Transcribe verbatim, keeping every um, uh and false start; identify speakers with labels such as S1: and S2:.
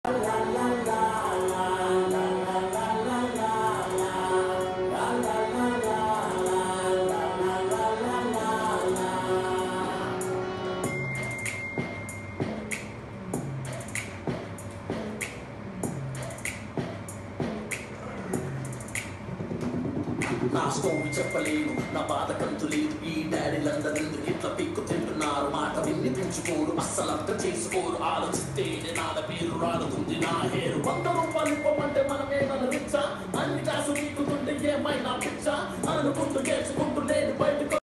S1: నా స్టోరీ చెప్పలేను, నా బాధ కంతు లేదు. ఈ డాడీ లందరూ ఇట్లా పిక్కు తింటున్నారు. మాట విన్ని పెంచుకోరు, అస్సలంత చేసుకోరు. ఆలోచిస్తేనే నాద పేరు రాలుతుంది నా హేరు. వంద రూపాయలు ఇవ్వమంటే మనమే నలరించా, అన్ని కాసు నీకుతుంటే ఏమైనా పిచ్చా అనుకుంటూ గెలుచుకుంటూ